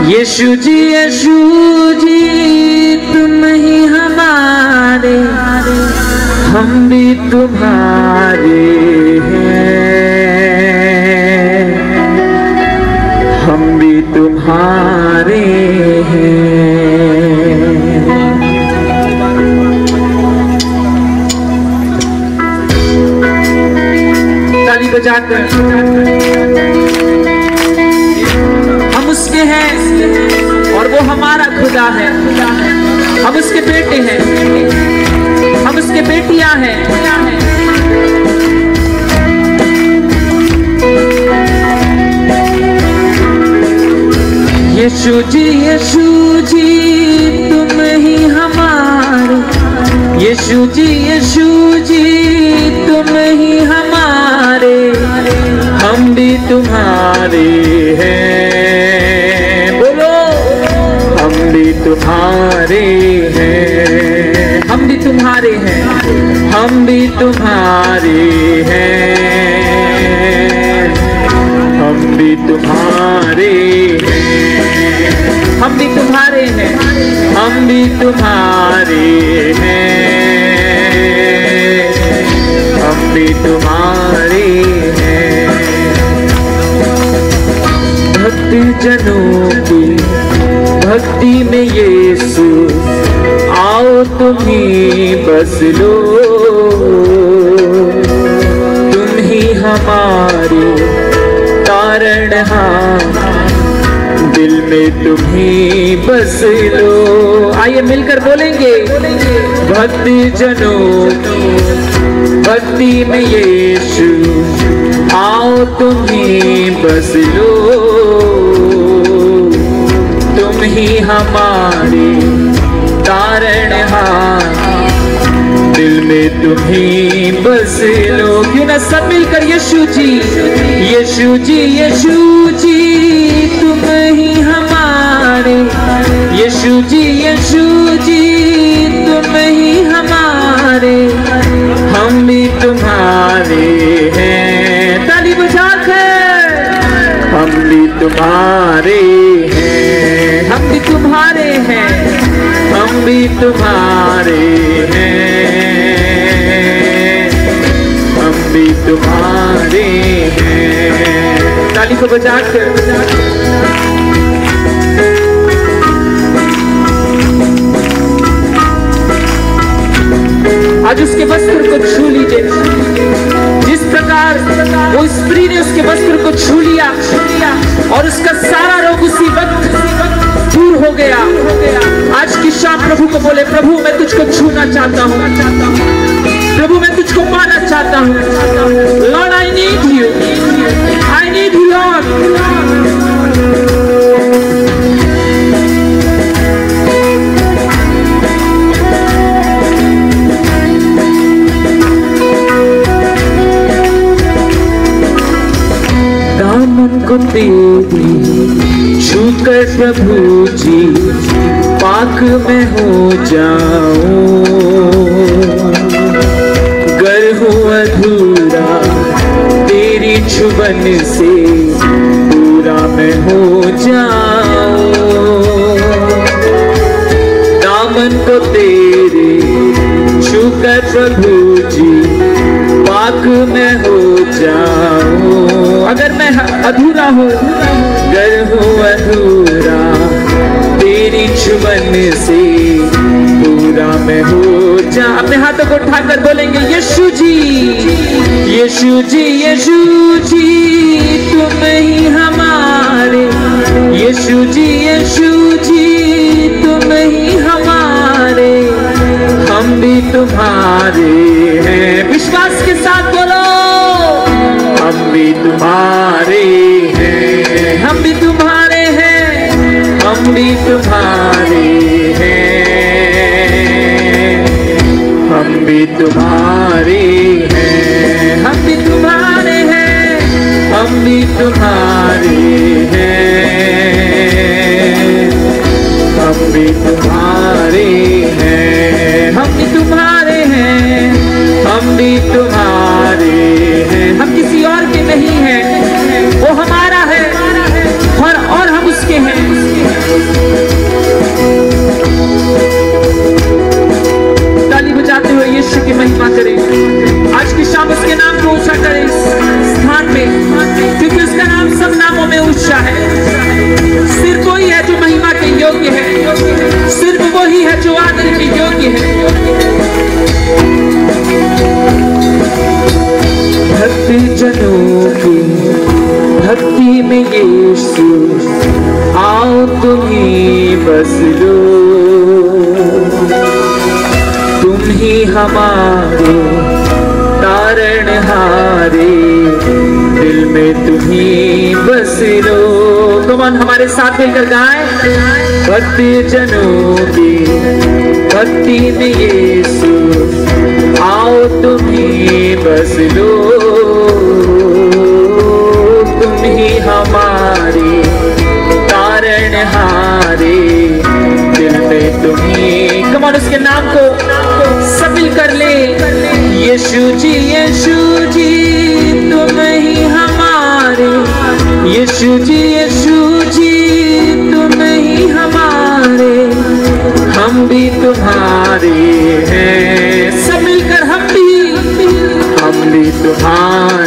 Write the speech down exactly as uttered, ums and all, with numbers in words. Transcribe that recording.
यीशु जी यीशु जी तुम ही हमारे, हम भी तुम्हारे हैं, हम भी तुम्हारे हैं। ताली बजाकर हम उसके हैं और वो हमारा खुदा है। हम उसके बेटे हैं, हम उसके बेटियां हैं। यीशु जी यीशु जी तुम ही हमारे, यीशु जी यीशु जी तुम ही हमारे, हम भी तुम्हारे हैं। बोलो हम भी तुम्हारे हैं, हम भी तुम्हारे हैं, हम भी तुम्हारे हैं, हम भी तुम्हारे हैं, हम भी तुम्हारे हैं, हम भी तुम्हारे हैं, हम भी तुम्हारे हैं। भक्ति जनों की भक्ति में यीशु आओ तुम ही बस लो, तुम ही हमारे तारणहार, दिल में तुम ही बस लो। आइए मिलकर बोलेंगे, भक्ति जनों भक्ति में यीशु आओ तुम ही बस लो, तुम ही हमारे तारणहार, दिल में तुम ही बस लो। क्यों ना सब मिलकर यीशु जी यीशु जी यीशु जी तुम ही हमारे, यीशु जी यीशु जी तुम ही हमारे, हम भी तुम्हारे हैं। ताली बजाकर हम भी तुम्हारे हैं, हम भी तुम्हारे हैं, हम भी तुम्हारे हैं, हम भी तुम्हारे हैं। ताली को बजाकर आज उसके वस्त्र को छू लीजिए। जिस प्रकार वो स्त्री ने उसके वस्त्र को छू लिया और उसका सारा रोग उसी वक्त दूर हो गया। आज की शाम प्रभु को बोले, प्रभु मैं तुझको छूना चाहता हूँ, प्रभु मैं तुझको पाना चाहता हूँ। Lord I need you, I need you Lord. को तेरी छूकर प्रभु जी पाक में हो जाऊं, गर हूँ अधूरा तेरी छुबन से पूरा मैं हो जाऊं। दामन को तेरे छूकर प्रभु जी पाक में हो जाऊं। अगर मैं अधूरा हूँ, गर हूँ अधूरा तेरी छुबन से पूरा मैं हो जा। अपने हाथों को उठाकर बोलेंगे, यीशु जी यीशु जी यीशु जी तुम ही हमारे, यीशु जी यीशु जी तुम ही हमारे, हम भी तुम्हारे हैं। विश्वास के साथ बोलो, हम भी तुम्हारे हैं, हम भी तुम्हारे हैं, हम भी तुम्हारे हैं, हम भी तुम्हारे हैं, हम भी तुम्हारे हैं, हम भी तुम्हारे हैं, हम भी तुम्हारे हैं, हम भी तुम्हारे हैं, हम भी तुम्हारे हैं। हम किसी और के नहीं हैं, वो हमारा है और और हम उसके हैं। लो, तुम ही हमारे तारणहारे, दिल में तुम ही बस लो। कमान हमारे साथ मिलकर गाएं। भक्ति जनों की भक्ति में यीशु, आओ तुम ही बस लो, तुम ही हमारे तारणहारे, दिल में तुम ही। कमान उसके नाम को सब मिल कर ले। यीशु जी यीशु जी तुम ही हमारे, यीशु जी यीशु जी तुम ही हमारे, हम भी तुम्हारे हैं। सब मिलकर हम भी हम भी तुम्हारे